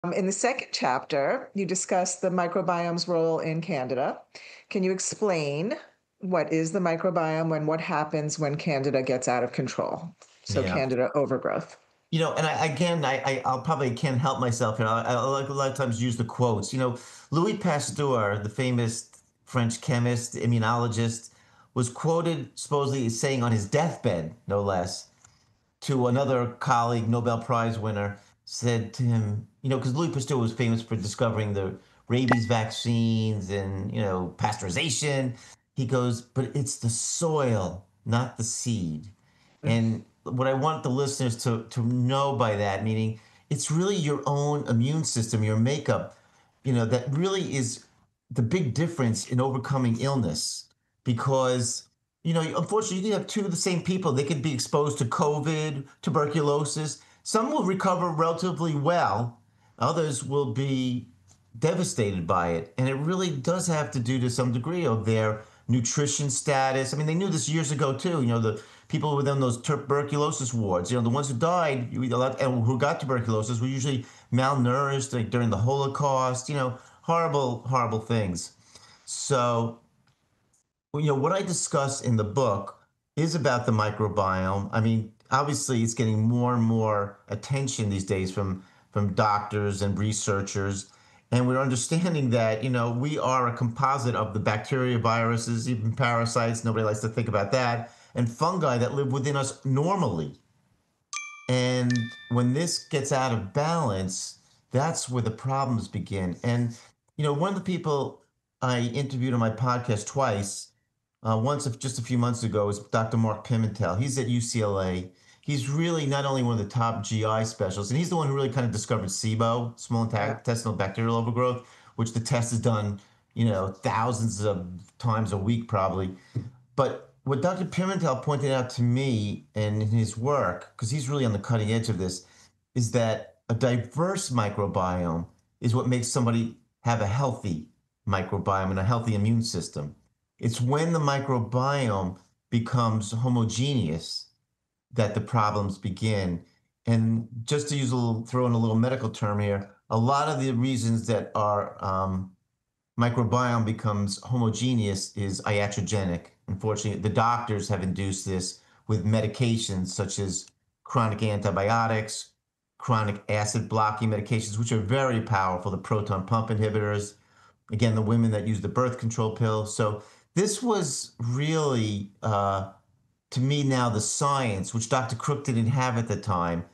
In the second chapter, you discuss the microbiome's role in Candida. Can you explain what is the microbiome and what happens when Candida gets out of control? So, Yeah. Candida overgrowth. And I'll probably can't help myself here. I like a lot of times use the quotes. Louis Pasteur, the famous French chemist, immunologist, was quoted supposedly as saying on his deathbed, no less, to another colleague, Nobel Prize winner, said to him, because Louis Pasteur was famous for discovering the rabies vaccines and, pasteurization. He goes, but it's the soil, not the seed. And what I want the listeners to know by that, meaning it's really your own immune system, your makeup, that really is the big difference in overcoming illness. Because, unfortunately, you can have two of the same people. They could be exposed to COVID, tuberculosis. Some will recover relatively well, others will be devastated by it. And it really does have to do to some degree of their nutrition status. I mean, they knew this years ago too. The people within those tuberculosis wards, the ones who died and who got tuberculosis were usually malnourished, like during the Holocaust, horrible, horrible things. So, what I discuss in the book is about the microbiome. I mean, obviously, it's getting more and more attention these days from doctors and researchers, and we're understanding that we are a composite of the bacteria, viruses, even parasites. Nobody likes to think about that, and fungi that live within us normally. And when this gets out of balance, that's where the problems begin. And one of the people I interviewed on my podcast twice, once just a few months ago, is Dr. Mark Pimentel. He's at UCLA. He's really not only one of the top GI specialists, and he's the one who really kind of discovered SIBO, small Yeah. intestinal bacterial overgrowth, which the test is done, thousands of times a week probably. But what Dr. Pimentel pointed out to me and in his work, because he's really on the cutting edge of this, is that a diverse microbiome is what makes somebody have a healthy microbiome and a healthy immune system. It's when the microbiome becomes homogeneous that the problems begin. And just to throw in a little medical term here, a lot of the reasons that our microbiome becomes homogeneous is iatrogenic. Unfortunately, the doctors have induced this with medications such as chronic antibiotics, chronic acid blocking medications, which are very powerful, the proton pump inhibitors, again, the women that use the birth control pill. So this was really, to me now, the science, which Dr. Crook didn't have at the time,